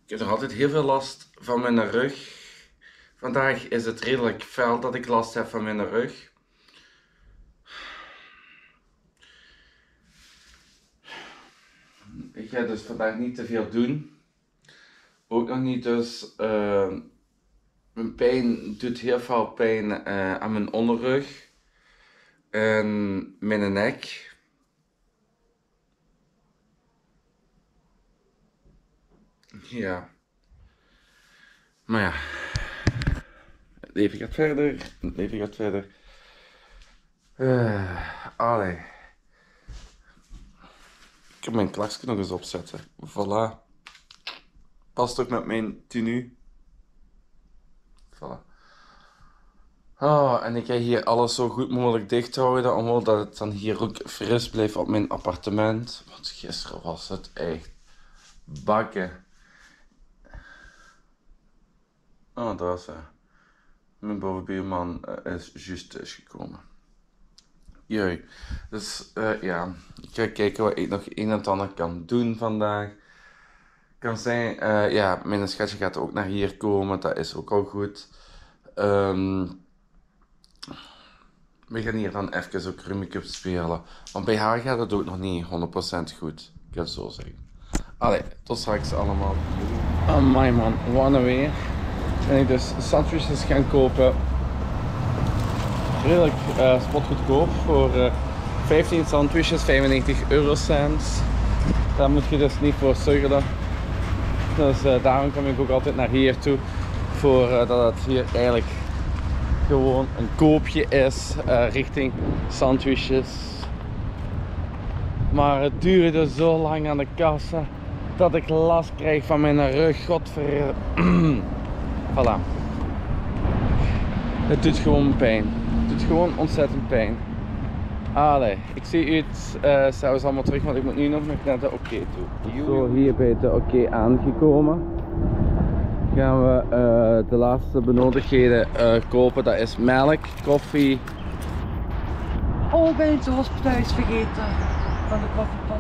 Ik heb nog altijd heel veel last van mijn rug. Vandaag is het redelijk fel dat ik last heb van mijn rug. Ik ga dus vandaag niet te veel doen. Ook nog niet dus. Mijn pijn doet heel veel pijn aan mijn onderrug. En mijn nek. Ja. Maar ja. Het leven gaat verder. Het leven gaat verder. Allee. Ik heb mijn klaksje nog eens opzetten. Voilà. Past ook met mijn tenue. Voilà. Oh, en ik ga hier alles zo goed mogelijk dicht houden, omdat het dan hier ook fris blijft op mijn appartement. Want gisteren was het echt bakken. Oh, dat was mijn bovenbuurman is juist thuisgekomen. Jee. Dus ja, ik ga kijken wat ik nog een en ander kan doen vandaag. Kan zijn, ja, mijn schatje gaat ook naar hier komen, dat is ook al goed. We gaan hier dan even ook Rummikub spelen. Want bij haar gaat het ook nog niet 100% goed. Ik ga het zo zeggen. Allee, tot straks allemaal. Amai man, wat een weer. En ik dus sandwiches gaan kopen. Redelijk spotgoedkoop voor 15 sandwiches, 95 eurocent. Daar moet je dus niet voor zorgen. Dus daarom kom ik ook altijd naar hier toe. Voor dat het hier eigenlijk gewoon een koopje is richting sandwiches. Maar het duurde zo lang aan de kassa dat ik last krijg van mijn rug. Godver... Voilà. Het doet gewoon pijn. Het doet gewoon ontzettend pijn. Allee, ik zie u het zelfs allemaal terug, want ik moet nu nog naar de oké toe. Zo, hier bij de oké aangekomen. Gaan we de laatste benodigdheden kopen. Dat is melk, koffie. Oh, ik ben het thuis vergeten van de koffiepot.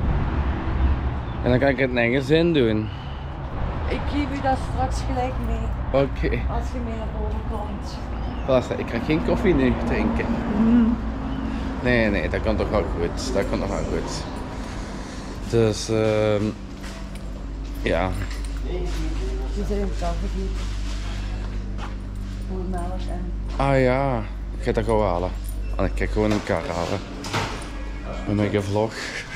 En dan kan ik het nergens in doen. Ik geef u dat straks gelijk mee. Oké. Als je mee naar boven komt. Voilà, ik kan geen koffie nu drinken. Nee, nee, dat komt toch wel goed. Dat komt nog wel goed. Dus, ja. Je zijn het al vergeten. Voor melk en... Ah ja, ik ga dat gewoon halen. En ik ga gewoon een kar halen. Met mijn vlog.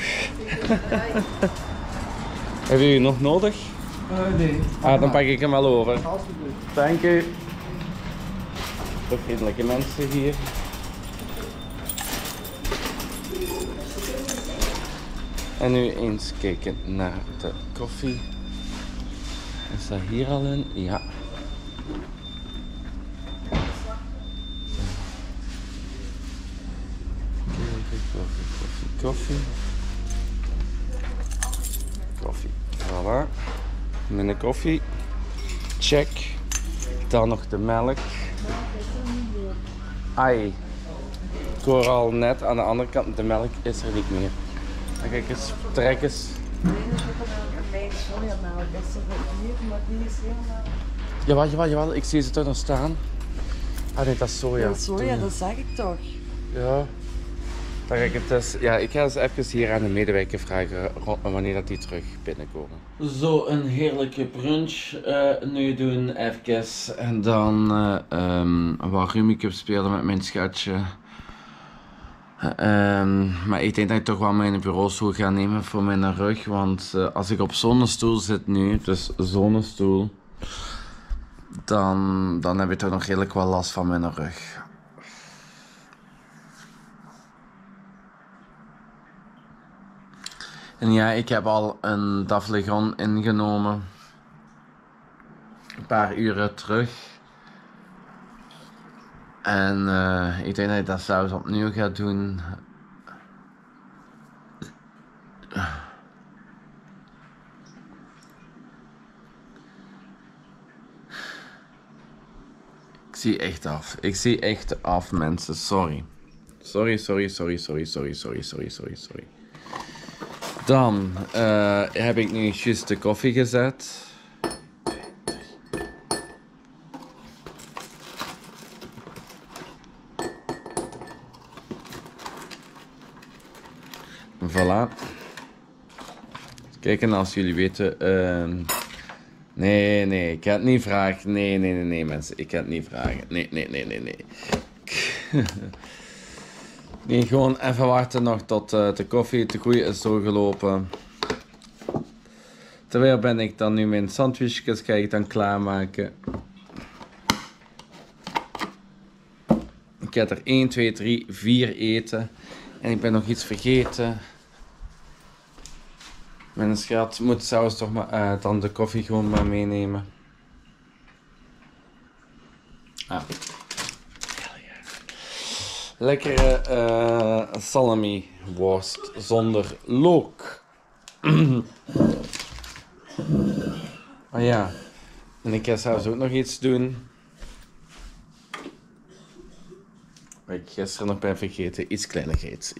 Hebben jullie nog nodig? Nee. Ah, dan pak ik hem wel over. Alsjeblieft. Dank u. Toch vriendelijke mensen hier. En nu eens kijken naar de koffie. Is dat hier al in? Ja. Koffie. Koffie. Voilà. Mijn koffie. Check. Dan nog de melk. Ai. Ik hoor al net aan de andere kant, de melk is er niet meer. Dan ga ik eens trekken. Nee, dat is ook een mijn sojamelk. Dat is er hier, maar die is helemaal... Jawel, jawel, jawel. Ik zie ze toch nog staan. Ah nee, dat is soja. Ja, soja, dat zeg ik toch. Ja. Dan ga ik het dus... Ja, ik ga eens even hier aan de medewerker vragen wanneer dat die terug binnenkomen. Zo, een heerlijke brunch nu doen even. En dan wat Rummikub spelen met mijn schatje. Maar ik denk dat ik toch wel mijn bureaustoel ga nemen voor mijn rug. Want als ik op zo'n stoel zit nu, dus zo'n stoel, dan heb ik toch nog redelijk wel last van mijn rug. En ja, ik heb al een Daflegon ingenomen. Een paar uren terug. En ik denk dat ik dat zelfs opnieuw ga doen. Ik zie echt af. Ik zie echt af, mensen. Sorry. Sorry. Dan heb ik nu juist de koffie gezet. Voilà. Kijk, en als jullie weten... Nee, ik ga het niet vragen. Nee, mensen. Ik ga het niet vragen. Nee. Nee, gewoon even wachten nog tot de koffie te goeie is doorgelopen. Terwijl ben ik dan nu mijn sandwichjes ga ik dan klaarmaken. Ik ga er 1, 2, 3, 4 eten. En ik ben nog iets vergeten. Mijn schat moet zelfs toch maar dan de koffie gewoon maar meenemen. Ah. Lekkere salami worst zonder look. Oh ja. En ik ga zelfs ook nog iets doen. Wat ik gisteren nog ben vergeten. Iets kleinigheid.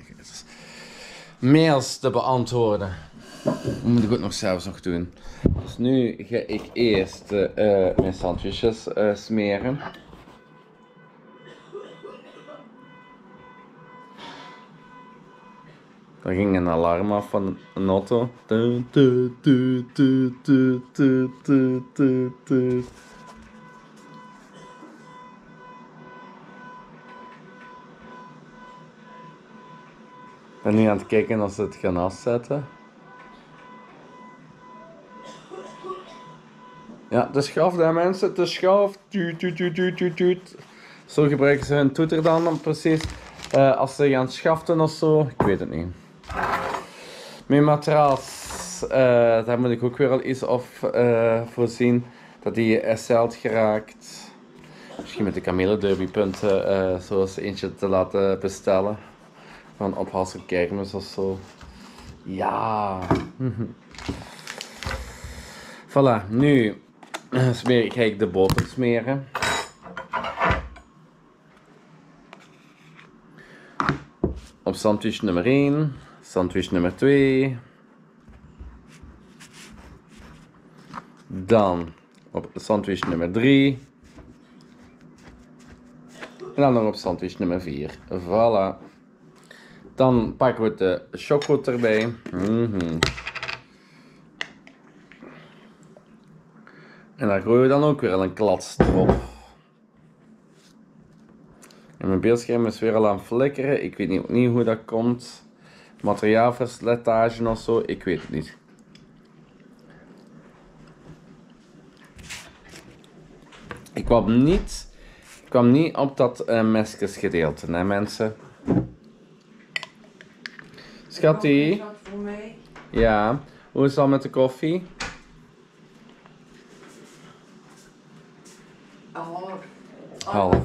Mails te beantwoorden. Dat moet ik ook nog zelfs nog doen. Dus nu ga ik eerst mijn sandwiches smeren. Er ging een alarm af van een auto. Ik ben nu aan het kijken of ze het gaan afzetten. Ja, de schaf daar mensen, de schaf. Tuut. Zo gebruiken ze hun toeter dan precies. Als ze gaan schaften of zo, ik weet het niet. Mijn matras, daar moet ik ook weer al iets op voorzien. Dat die hersteld geraakt. Misschien met de kamelenderbypunten zoals eentje te laten bestellen. Van op Hassel Kermis of zo. Ja. Voilà, nu ga ik de boter smeren. Op sandwich nummer 1, sandwich nummer 2. Dan op sandwich nummer 3. En dan nog op sandwich nummer 4. Voilà. Dan pakken we de choco erbij. En daar gooien we dan ook weer een klats erop. En mijn beeldscherm is weer al aan het flikkeren. Ik weet niet hoe dat komt. Materiaalverslettage of zo. Ik weet het niet. Ik kwam niet op dat mesjesgedeelte, hè mensen. Schattie. Ja, hoe is het al met de koffie? Half.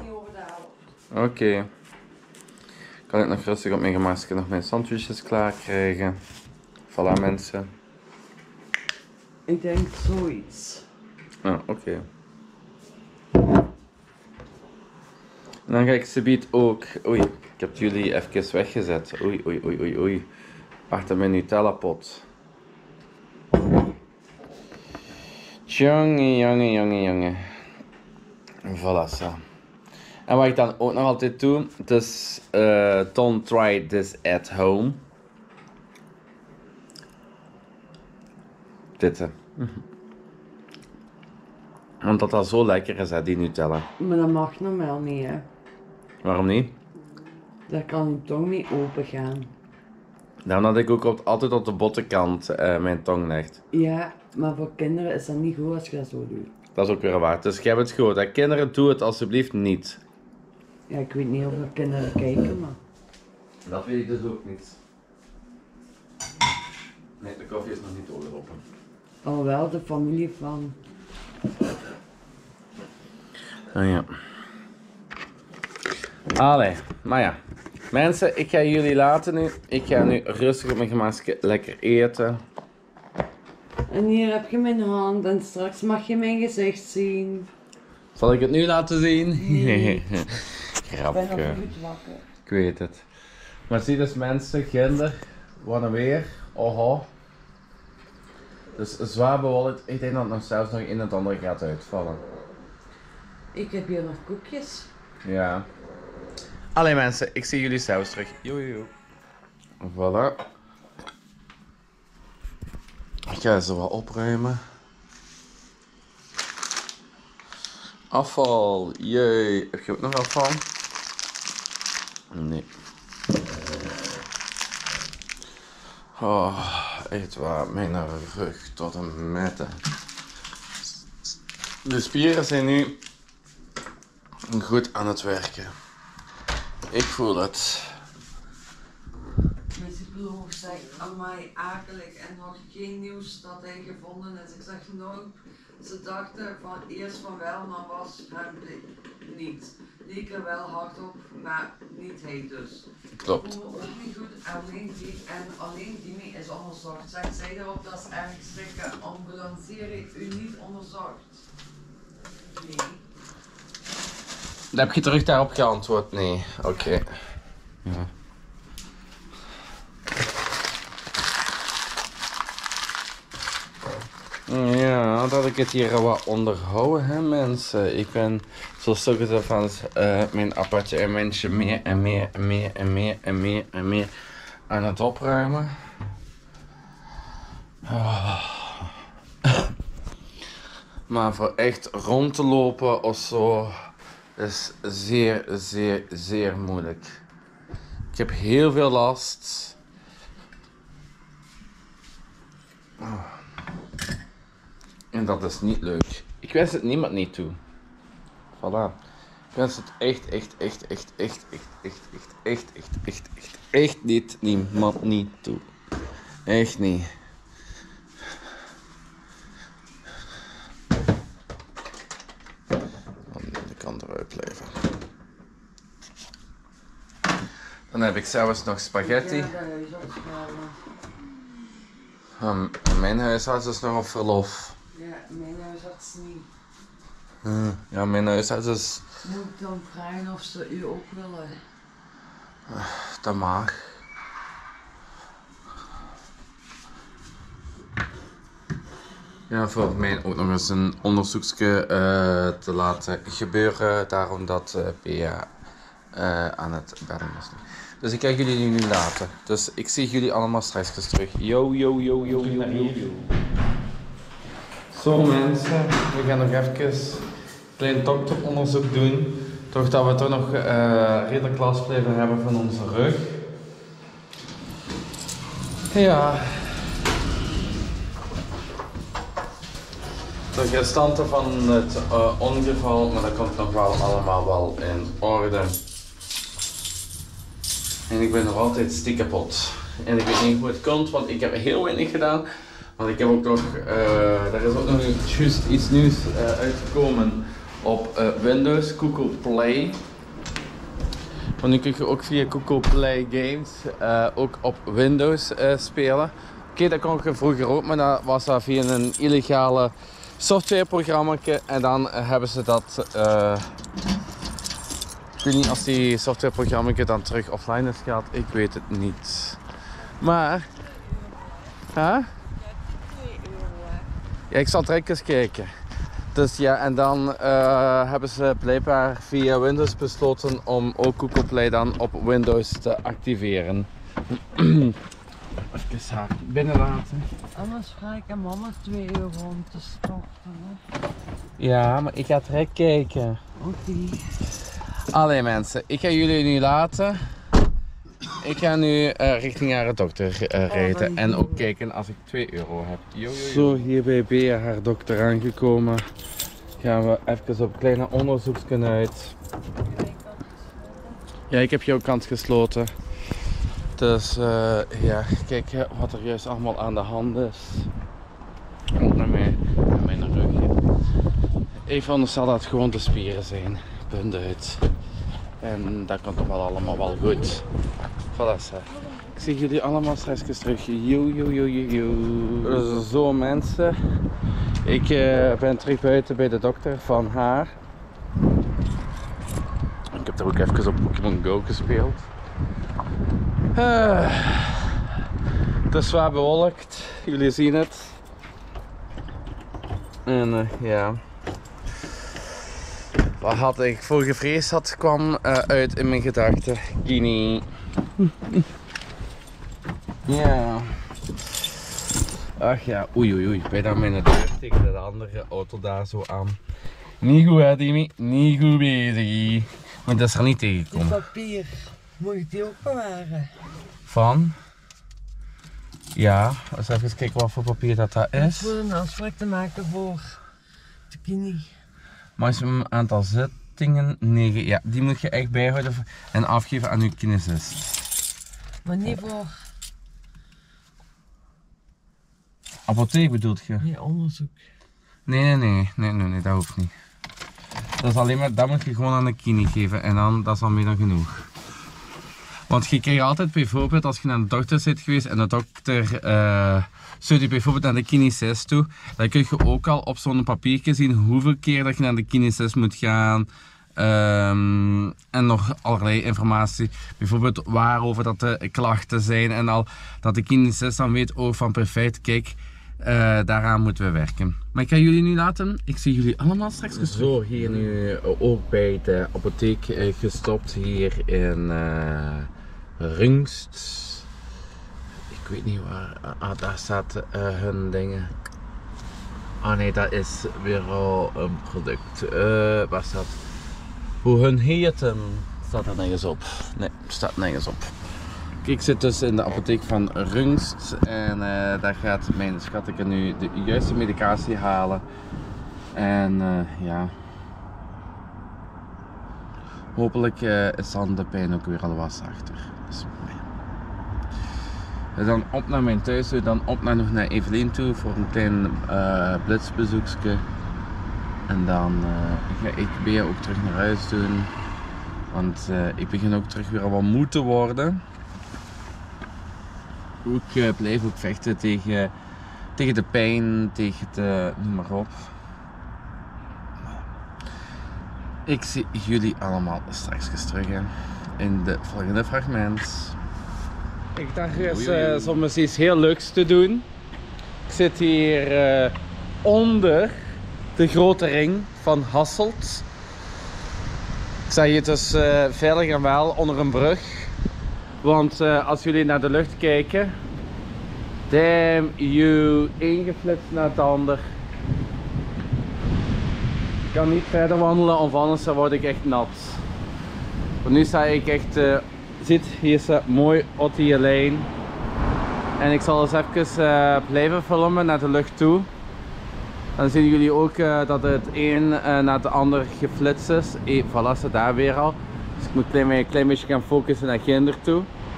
Oké. Kan ik nog rustig op mijn gemakje nog mijn sandwiches klaar krijgen? Voilà mensen. Ik denk zoiets. Ah, oké. En dan ga ik subiet ook... Oei, ik heb jullie even weggezet. Oei. Achter mijn Nutella pot. Jongen. Voilà, zo. En wat ik dan ook nog altijd doe, dus don't try this at home. Dit. Want dat zo lekker is, hè, die Nutella. Maar dat mag normaal niet, hè. Waarom niet? Daar kan je tong niet open gaan. Daarom dat ik ook altijd op de bottenkant mijn tong legt. Ja, maar voor kinderen is dat niet goed als je dat zo doet. Dat is ook weer waar. Dus jij hebt het gehoord. Hè? Kinderen, doe het alsjeblieft niet. Ja, ik weet niet of er kinderen kijken, maar... Dat weet ik dus ook niet. Nee, de koffie is nog niet doorgelopen. Alhoewel, de familie van... Ah ja. Allee, maar ja. Mensen, ik ga jullie laten nu. Ik ga nu rustig op mijn gemakje lekker eten. En hier heb je mijn hand en straks mag je mijn gezicht zien. Zal ik het nu laten zien? Nee. Grapje. Ik ben nog goed wakker. Ik weet het. Maar zie dus mensen, ginder, wat een weer. Oho. Dus zwaar bewolkt. Ik denk dat het nog zelfs nog een en het ander gaat uitvallen. Ik heb hier nog koekjes. Ja. Allee mensen, ik zie jullie zelfs terug. Joe. Voilà. Ik ga ze wat opruimen. Afval, jee. Heb je ook nog afval? Nee. Oh, echt waar, mijn rug tot een meter. De spieren zijn nu goed aan het werken. Ik voel het. Mijn psycholoog zegt aan mij akelig en nog geen nieuws dat hij gevonden is. Ik zeg nou, ze dachten van eerst van wel, maar was hem niet. Die er wel hard op, maar niet hij dus. Klopt. Ik voel me ook niet goed, alleen Dimi is onderzocht. Zegt zij erop, dat is erg schrikken. Ambulancier heeft u niet onderzocht. Nee. Heb je terug daarop geantwoord? Nee. Oké. Ja. Ja, dat ik het hier wat onderhouden, hè mensen. Ik ben, zoals sommige van mijn appartementje meer en meer aan het opruimen. Oh. Maar voor echt rond te lopen of zo is zeer moeilijk. Ik heb heel veel last. Oh. En dat is niet leuk. Ik wens het niemand niet toe. Voilà. Ik wens het echt niet niemand niet toe. Echt niet. Die kan eruit blijven. Dan heb ik zelfs nog spaghetti. Mijn huisarts is nog op verlof. Ja, mijn huisarts niet. Ja, mijn huisarts is... Moet ik dan vragen of ze u ook willen? Dat mag. Ja, voor mij ook nog eens een onderzoekje te laten gebeuren. Daarom dat Bea aan het bedden is. Dus ik ga jullie nu laten. Dus ik zie jullie allemaal straks terug. Yo. Zo mensen, we gaan nog even een klein dokteronderzoek doen. Toch dat we toch nog redelijk last blijven hebben van onze rug. Ja. De restanten van het ongeval, maar dat komt nog wel allemaal wel in orde. En ik ben nog altijd stikkapot. En ik weet niet hoe het komt, want ik heb heel weinig gedaan. Want ik heb ook nog, er is ook nog juist iets nieuws uitgekomen op Windows, Google Play. Want nu kun je ook via Google Play Games ook op Windows spelen. Oké, dat kon je vroeger ook, maar dat was dat via een illegale softwareprogramma. En dan hebben ze dat, ik weet niet of die softwareprogramma dan terug offline is gehaald, ik weet het niet. Maar, huh? Ja, ik zal direct eens kijken. Dus ja, en dan hebben ze blijkbaar via Windows besloten om ook Google Play dan op Windows te activeren. Even haar binnenlaten. Anders vraag ik aan mama 2 euro om te storten. Hè? Ja, maar ik ga direct kijken. Oké. Allee mensen, ik ga jullie nu laten. Ik ga nu richting haar dokter rijden en ook kijken als ik 2 euro heb. Zo, hier bij Bea haar dokter aangekomen. Gaan we even op een kleine onderzoeksje uit. Ja, ik heb jouw kant gesloten. Dus ja, kijk wat er juist allemaal aan de hand is. Ook naar mijn rug. Ik veronderstel dat het gewoon de spieren zijn. Punt uit. En dat komt toch wel allemaal wel goed. Voilà, ik zie jullie allemaal straks terug. Yo. Zo mensen. Ik ben terug buiten bij de dokter van haar. Ik heb er ook even op Pokémon Go gespeeld. Het is zwaar bewolkt. Jullie zien het. En ja. Wat had ik voor gevreesd had, kwam uit in mijn gedachten. Kini. Ja. Ach ja, oei oei oei. Bijna mijn deur tegen de andere auto daar zo aan. Niet goed hè Dimi, niet goed bezig. Maar dat is er niet Die tegengekomen. papier, moet ik die ook bewaren? Van? Ja, eens even kijken wat voor papier dat is. Voor een afspraak te maken voor de kini. Maximum aantal zittingen 9. Ja, die moet je echt bijhouden en afgeven aan uw kinesist. Maar niet voor Apotheek bedoelt je? je onderzoek. Nee, dat hoeft niet. Dat is alleen maar, dat moet je gewoon aan de kine geven en dan, dat is al meer dan genoeg. Want je krijgt altijd bijvoorbeeld, als je naar de dokter zit geweest en de dokter stuurt je bijvoorbeeld naar de kinesist toe, dan kun je ook al op zo'n papiertje zien hoeveel keer dat je naar de kinesist moet gaan. En nog allerlei informatie, bijvoorbeeld waarover dat de klachten zijn en al, dat de kinesist dan weet ook van perfect, kijk, daaraan moeten we werken. Maar ik ga jullie nu laten, ik zie jullie allemaal straks terug. Zo, hier nu ook bij de apotheek gestopt, hier in Rungst. Ik weet niet waar, daar staat hun dingen. Ah nee, dat is weer al een product. Waar staat? Hoe hun heten, staat er nergens op. Nee, staat nergens op. Ik zit dus in de apotheek van Rungst en daar gaat mijn schatje nu de juiste medicatie halen. En ja, hopelijk is dan de pijn ook weer al wat zachter. Dus, ja. Dan op naar mijn thuis toe, dan op naar nog naar Evelien toe voor een klein blitsbezoekje. En dan ga ik weer ook terug naar huis doen, want ik begin ook terug weer wat moe te worden. Ik blijf ook vechten tegen de pijn, tegen de, noem maar op. Ik zie jullie allemaal straks terug in de volgende fragment. Ik dacht eens soms iets heel leuks te doen. Ik zit hier onder de grote ring van Hasselt. Ik sta hier dus veilig en wel onder een brug. Want als jullie naar de lucht kijken, damn you, ingeflitst naar het ander. Ik kan niet verder wandelen of anders word ik echt nat. Want nu sta ik echt, ziet, hier staat mooi op die lijn. En ik zal eens even blijven filmen naar de lucht toe. Dan zien jullie ook dat het een naar de ander geflitst is. Voilà, ze daar weer al. Dus ik moet een klein beetje gaan focussen naar ginder toe.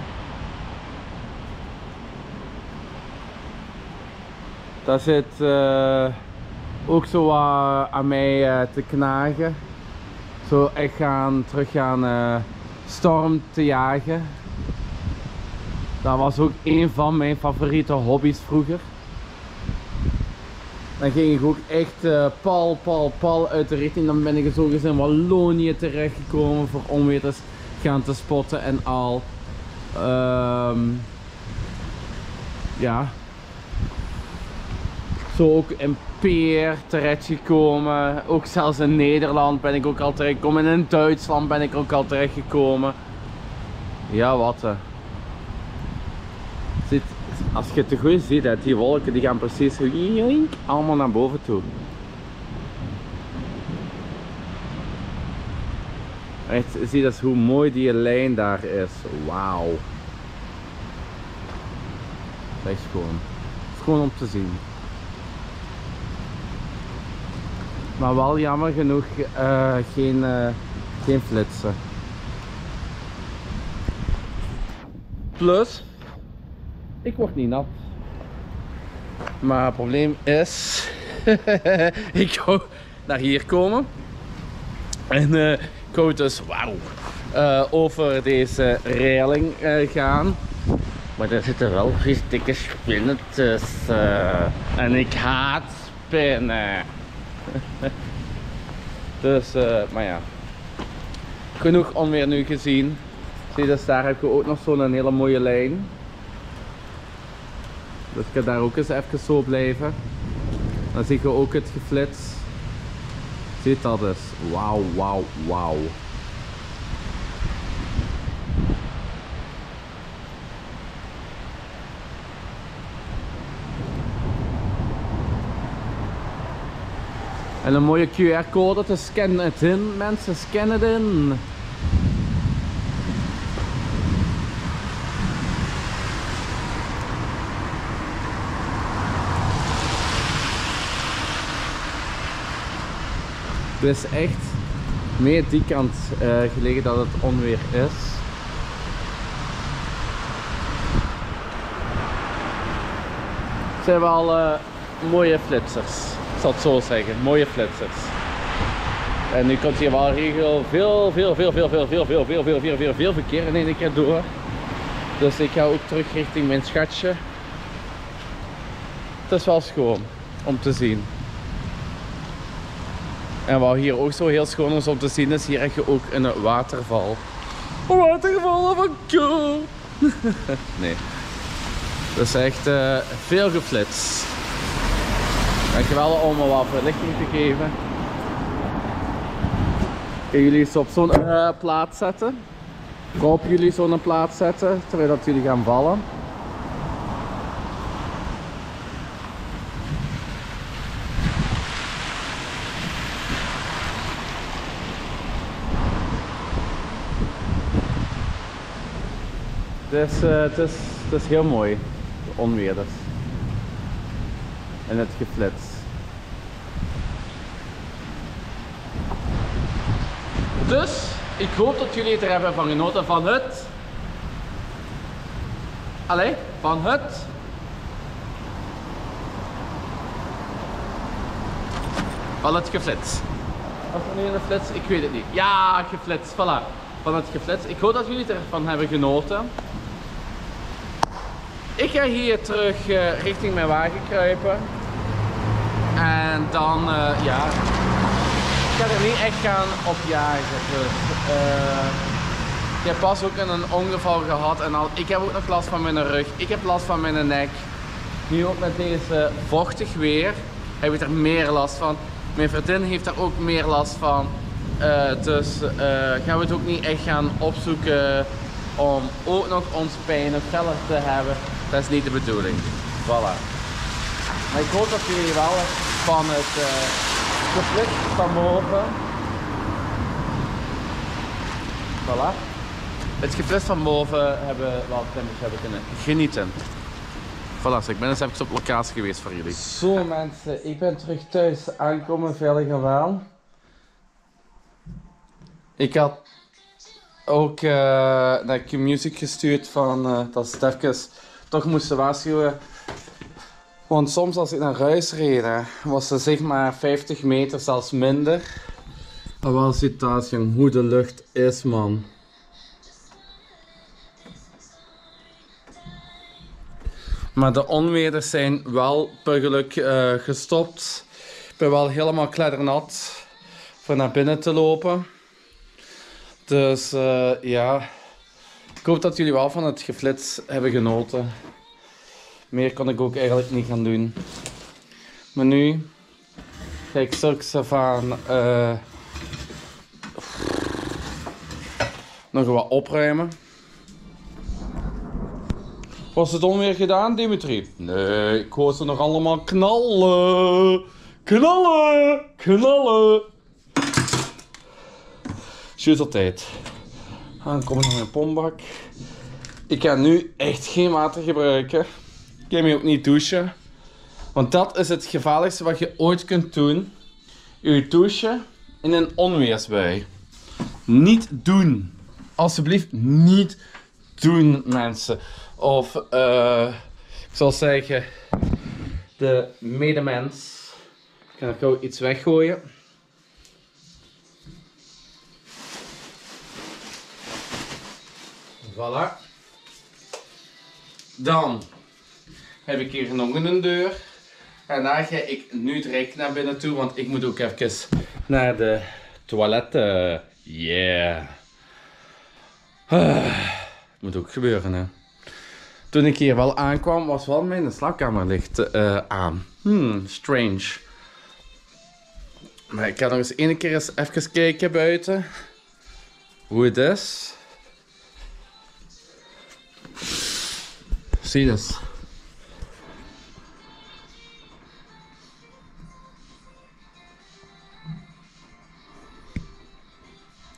Dat zit ook zo aan mij te knagen. Zo echt terug gaan storm te jagen. Dat was ook een van mijn favoriete hobby's vroeger. Dan ging ik ook echt pal uit de richting. Dan ben ik zo eens in Wallonië terechtgekomen voor onweters gaan te spotten en al. Ja. Zo ook in Peer terechtgekomen. Ook zelfs in Nederland ben ik ook al terechtgekomen. En in Duitsland ben ik ook al terechtgekomen. Ja, wat. Als je het goed ziet, die wolken die gaan precies allemaal naar boven toe. Echt, zie dat hoe mooi die lijn daar is. Wauw. Dat is gewoon. Het is gewoon om te zien. Maar wel jammer genoeg geen flitsen. Plus, ik word niet nat. Maar het probleem is, ik wou naar hier komen. En ik wou dus, over deze reiling gaan. Maar er zitten wel vies dikke spinnen tussen. En ik haat spinnen. Dus, maar ja. Genoeg onweer nu gezien. Zie, dus daar heb je ook nog zo'n hele mooie lijn. Dus ik ga daar ook eens even zo blijven. Dan zie je ook het geflits. Ziet dat dus. Wauw, wauw, wauw. En een mooie QR-code, dus scan het in mensen, scan het in. Het is echt meer die kant gelegen dat het onweer is. Het zijn wel mooie flitsers, ik zal het zo zeggen, mooie flitsers. En nu komt hier wel regel veel verkeer in één keer door. Dus ik ga ook terug richting mijn schatje. Het is wel schoon om te zien. En wat hier ook zo heel schoon is om te zien, is hier heb je ook een waterval. Een waterval van kool. Nee. Dat is echt veel geflitst. Dankjewel om me wat verlichting te geven. Kunnen jullie eens op zo'n plaat zetten? Op jullie zo'n plaat zetten, terwijl dat jullie gaan vallen. Het is heel mooi, de onweer dus. En het geflits. Dus, ik hoop dat jullie er hebben van genoten van het... Allee, van het... Van het geflits. Was er nu een flits? Ik weet het niet. Ja, geflits, voilà. Van het geflits. Ik hoop dat jullie ervan hebben genoten. Ik ga hier terug richting mijn wagen kruipen. En dan, ja, ik ga er niet echt gaan op jagen. Dus, ik heb pas ook een ongeval gehad en al, ik heb ook nog last van mijn rug. Ik heb last van mijn nek. Nu ook met deze vochtig weer heb ik er meer last van. Mijn vriendin heeft er ook meer last van. Dus gaan we het ook niet echt gaan opzoeken om ook nog ons pijn nog verder te hebben. Dat is niet de bedoeling. Voilà. Maar ik hoop dat jullie wel van het geflits van boven. Voilà. Het geflits van boven hebben wel hebben kunnen genieten. Voilà, dus ik ben eens even op locatie geweest voor jullie. Zo mensen, ik ben terug thuis aankomen, veilig en wel. Ik had ook naar Q-Music gestuurd van dat ze het even toch moesten waarschuwen. Want soms als ik naar huis reed, was het zeg maar 50 meter, zelfs minder. Maar wel ziet dat hoe de lucht is, man. Maar de onweerders zijn wel per geluk gestopt. Ik ben wel helemaal kleddernat voor naar binnen te lopen. Dus ja, ik hoop dat jullie wel van het geflits hebben genoten. Meer kon ik ook eigenlijk niet gaan doen. Maar nu ga ik straks van nog wat opruimen. Was het onweer gedaan, Dimitri? Nee, ik hoor ze nog allemaal knallen. Knallen, knallen. Juist op tijd. Dan kom ik naar mijn pompbak. Ik ga nu echt geen water gebruiken. Ik ga me ook niet douchen. Want dat is het gevaarlijkste wat je ooit kunt doen. Je douchen in een onweersbui. Niet doen. Alsjeblieft niet doen, mensen. Of, ik zal zeggen, de medemens. Ik ga nog gauw iets weggooien. Voilà. Dan heb ik hier nog een deur. En daar ga ik nu direct naar binnen toe, want ik moet ook even naar de toiletten. Yeah. Moet ook gebeuren, hè. Toen ik hier wel aankwam, was wel mijn slaapkamerlicht aan. Strange. Maar ik ga nog eens één keer even kijken buiten. Hoe het is. Zie je dus.